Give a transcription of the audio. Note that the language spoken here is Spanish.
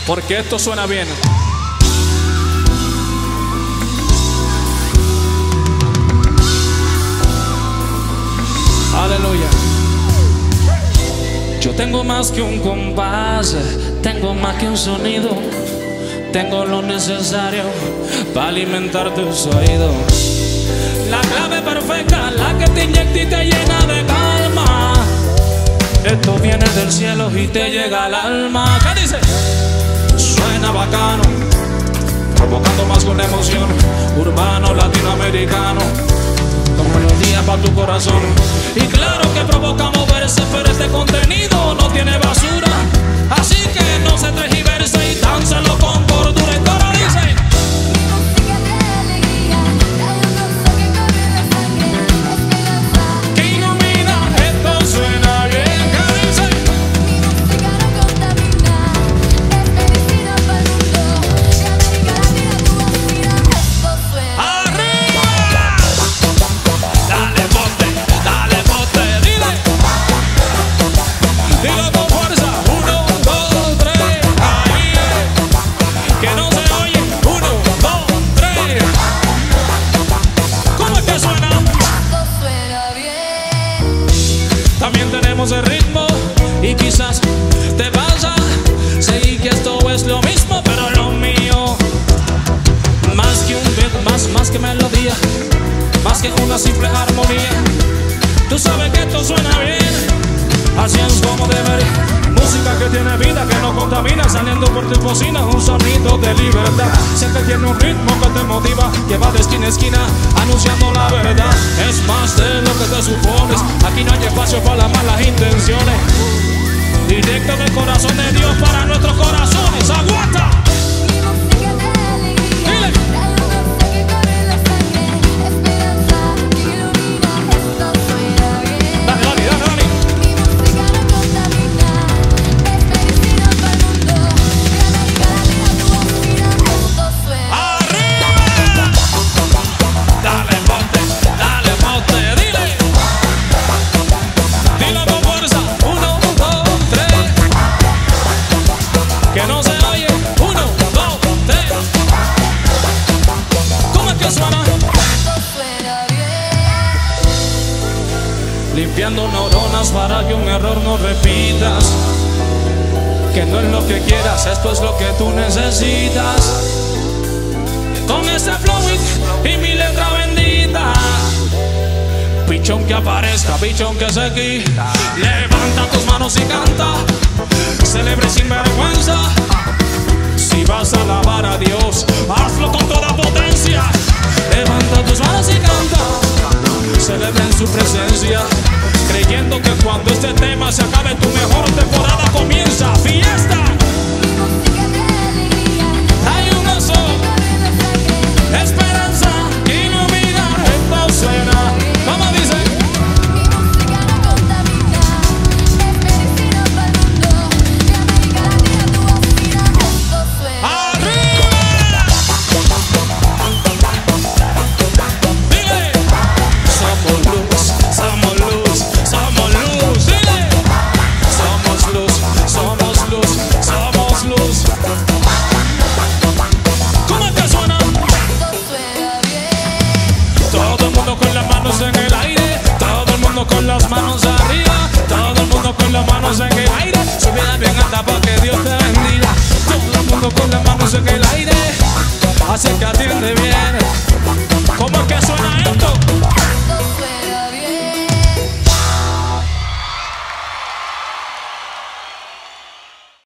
porque esto suena bien. Aleluya. Yo tengo más que un compás, tengo más que un sonido, tengo lo necesario para alimentar tus oídos. La clave perfecta, la que te inyecta y te llena de calma. Esto viene del cielo y te llega al alma. ¿Qué dice? Suena bacano, provocando más con emoción, urbano, latinoamericano, con melodía para tu corazón. Y claro que provoca moverse, pero este contenido no tiene basura, así que no se tergiverse y dánselo con cordura. Y todo dice: que ilumina, esto suena bien. ¿Qué dice? El ritmo y quizás te vas a seguir que esto es lo mismo, pero lo mío más que un beat, más que melodía, más que una simple armonía. Tú sabes que esto suena bien, así es como debería. Música que tiene vida, que no contamina, saliendo por tus bocinas, un sonido de libertad. Sé que tiene un ritmo que te motiva, que va de esquina a esquina, anunciando la verdad. Es más de lo que te supones, aquí no hay espacio para las malas intenciones. Directo del corazón de Dios para nuestros corazones. ¡Aguanta! Limpiando neuronas para que un error no repitas, que no es lo que quieras, esto es lo que tú necesitas. Con este flow y mi letra bendita, pichón que aparezca, pichón que se quita. Levanta tus manos y canta, celebre sin vergüenza. Si vas a alabar a Dios, hazlo con toda potencia. Levanta tus manos y canta, celebra en su presencia, creyendo que cuando este tema se acabe, tu mejor temporada comienza. ¡Fiesta! Hay un gozo, esperanza, ilumina, esto suena. ¿Cómo dice? Con las manos arriba, todo el mundo con las manos en el aire. Subida bien alta para que Dios te bendiga. Todo el mundo con las manos en el aire, así que atiende bien.